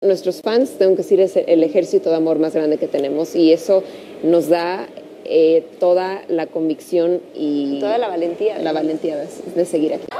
Nuestros fans, tengo que decir, es el ejército de amor más grande que tenemos, y eso nos da toda la convicción y toda la valentía de seguir aquí.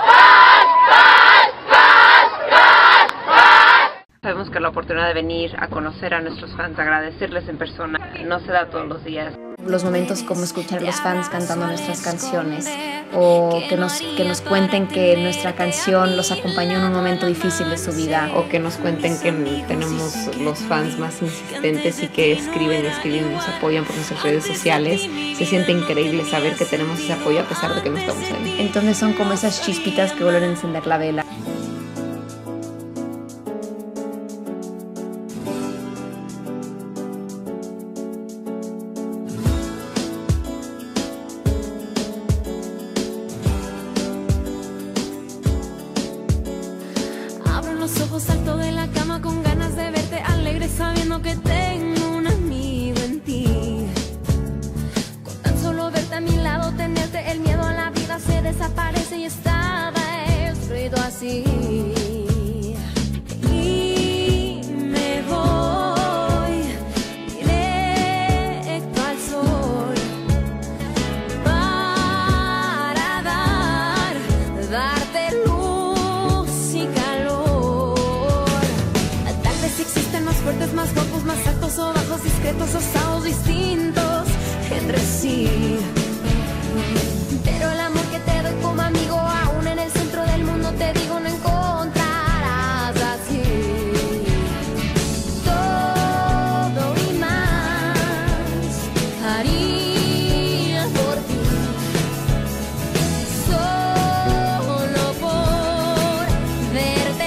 Sabemos que la oportunidad de venir a conocer a nuestros fans, agradecerles en persona, no se da todos los días. Los momentos como escuchar a los fans cantando nuestras canciones, o que nos cuenten que nuestra canción los acompañó en un momento difícil de su vida, o que nos cuenten que tenemos los fans más insistentes y que escriben y nos apoyan por nuestras redes sociales. Se siente increíble saber que tenemos ese apoyo a pesar de que no estamos ahí. Entonces son como esas chispitas que vuelven a encender la vela. Abro los ojos, salto de la cama con ganas de verte alegre, sabiendo que tengo un amigo en ti. Con tan solo verte a mi lado, tenerte, el miedo a la vida se desaparece y estaba escrito así. Y me voy directo al sol para darte luz y calor. Tal vez existen más fuertes, más guapos, más altos o bajos, discretos, osados, distintos entre sí. Pero el amor que te doy como amigo, aún en el centro del mundo, te digo, no encontrarás así. Todo y más haría por ti, solo por verte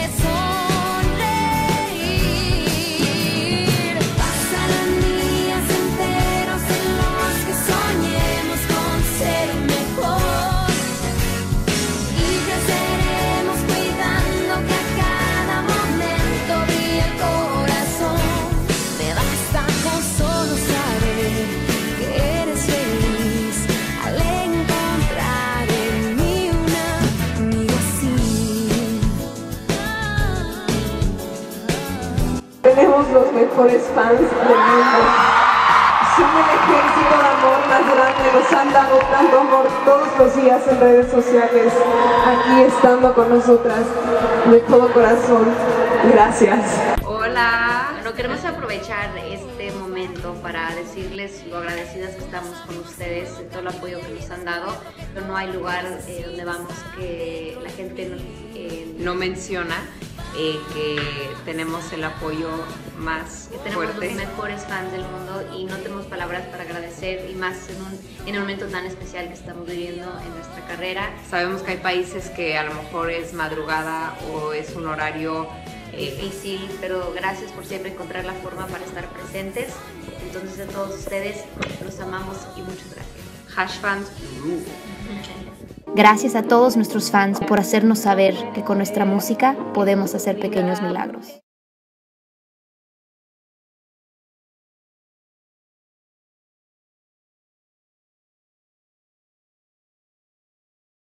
sonreír. Pasarán días enteros en los que soñemos con ser mejor, y creceremos cuidando que a cada momento brille el corazón. Me basta con solo saber que eres feliz al encontrar en mí una amiga así. Tenemos los mejores fans del mundo. Son el ejército de amor más grande. Nos han dado tanto amor todos los días en redes sociales, aquí estando con nosotras de todo corazón. Gracias. Hola, bueno, queremos aprovechar este momento para decirles lo agradecidas que estamos con ustedes, de todo el apoyo que nos han dado. Pero no hay lugar donde vamos que la gente no menciona que tenemos el apoyo más Tenemos fuerte. los mejores fans del mundo y no tenemos palabras para agradecer, y más en un momento tan especial que estamos viviendo en nuestra carrera. Sabemos que hay países que a lo mejor es madrugada o es un horario Difícil, pero gracias por siempre encontrar la forma para estar presentes. Entonces, a todos ustedes, los amamos y muchas gracias. #fans. Gracias a todos nuestros fans por hacernos saber que con nuestra música podemos hacer pequeños milagros.